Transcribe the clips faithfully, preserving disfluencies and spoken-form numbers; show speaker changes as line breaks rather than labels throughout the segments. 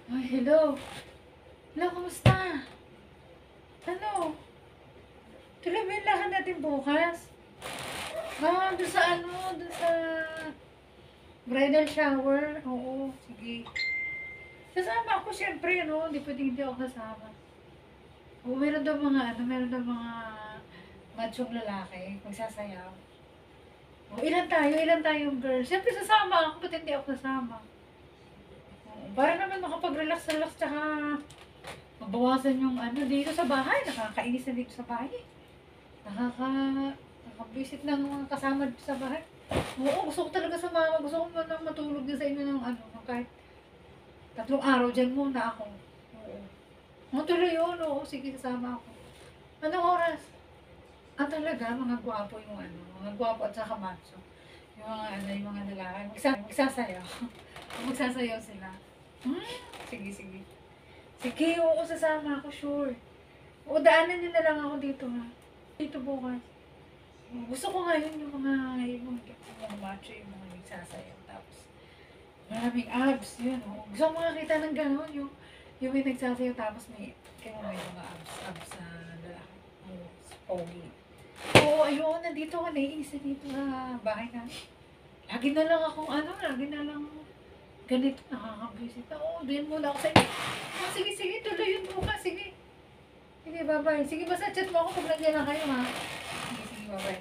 Ay, hello. Hello, kamusta? Ano? Tuloy ba yung lakad natin bukas? Ah, doon sa ano, doon sa bridal shower. Oo, sige. Kasama ako, syempre, no? Hindi pwedeng hindi ako kasama. Oo, meron daw mga, ano, meron daw mga machong lalaki, magsasayaw. O, ilan tayo? Ilan tayong girls? Siyempre, sasama ako. Ba't hindi ako kasama? Oo, para naman makapag-relax-relax, tsaka mabawasan yung ano dito sa bahay. Nakakainis na dito sa bahay. Nakaka... Nakabwisit ng mga kasama dito sa bahay. Oo, gusto ko talaga sumama. Gusto ko man matulog din sa inyo ng ano, ng kahit tatlong araw dyan muna ako. Oo. Matuloy yun, oo. Sige, sasama ako. Anong oras? Ah, talaga, mga gwapo yung ano, mga gwapo at saka macho. Yung mga ano, yung mga lalaki. Magsa magsasayaw. Magsasayaw sila. Hmm, sige, sige. Sige, oo, sasama ako, sure. O, daanan nyo na lang ako dito, ha. Dito bukas. Gusto ko ngayon yung mga, yung mga, yung mga macho, yung mga nagsasayaw. Tapos, maraming abs, yun, oh. Gusto ko makakita ng gano'n, yung, yung may nagsasayaw, tapos may, kaya may mga abs, abs na lalaki. Oh, pogi. Oo, ayun, nandito ako, naiisa dito sa bahay na. Lagi na lang akong, ano, lagi na lang ganito, nakakabisit. Oo, doon muna ako sa inyo. Oh, sige, sige, tuloy yun bukas, sige. Sige, bye-bye. Sige, basta chat mo ako pag nandiyan na kayo, ha? Sige, sige, bye-bye.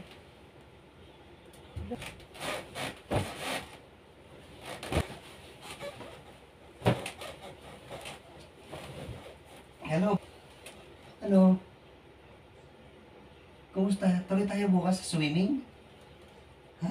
Hello. Ano? Kumusta? Tuloy tayo bukas sa swimming? Ha?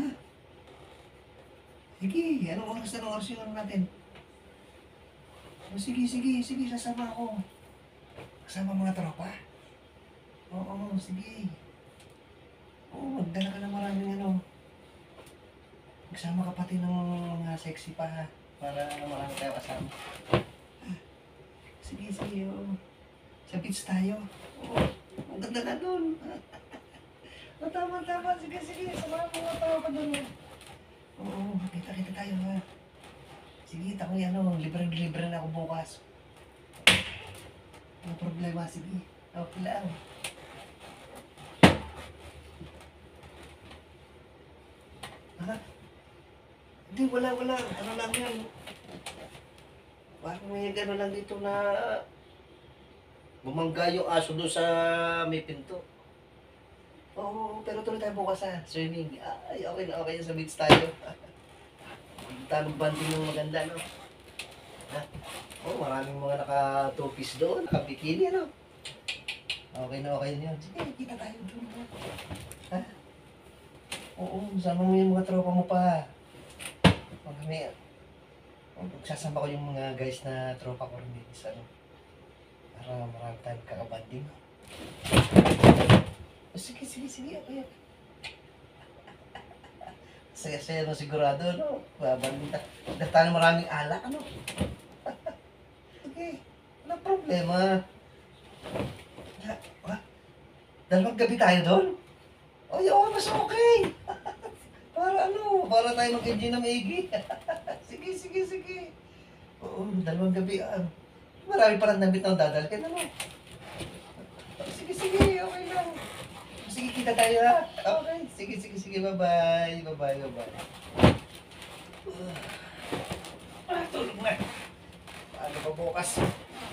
Sige, anong oras na anong oras yung ano natin? O, sige, sige, sige, sasama ako. Kasama mga tropa? Oo, sige. Oo, magdala ka ng maraming ano. Magsama ka pati ng mga sexy pa, ha? Para marami tayo kasama. Ah, sige, sige, oo. Sa beach tayo. Oo, ang ganda na doon. Oh, tama, tama. Sige, sige. Samahan mo mga tao pa doon. Oo, kita-kita tayo, ha. Sige, tako yan, ano, libre-libre na ako bukas. Ano problema? Sige. Okay lang. Ha? Hindi, wala, wala. Ano lang yan. Parang may gano'n lang dito na bumangga yung aso doon sa may pinto. Oo, pero tuloy tayo bukas, ha. Swimming. Ay, okay na, okay na sa beach tayo. Talong banding yung maganda, no? Ha? Oh, maraming mga naka-two-piece doon, naka-bikini, ano? Okay na, okay na yun. Sige, kita tayo doon, ha? Oo, sama mo yung mga tropa mo pa. Pag kami, oh, magsasama ko yung mga guys na tropa ko rin dito sa ano. Para marami tayong kakabanding. Oh, sige, sige, sige, okay. Saya-saya no, sigurado, no? Babanding ta. Dahil maraming alak, ano? Okay, walang problema. Ha? Dalawang gabi tayo doon? O, yun, mas okay. Para ano, para tayo mag-enjoy na maigi. Sige, sige, sige. Oo, dalawang gabi. Ah, marami pa lang damit na dadalhin, ano? Sige, sige, okay lang. Sige, kita tayo, ha? Okay, sige, sige, sige, bye-bye. Bye-bye, bye-bye. Ah, tulog na. Paano pa bukas?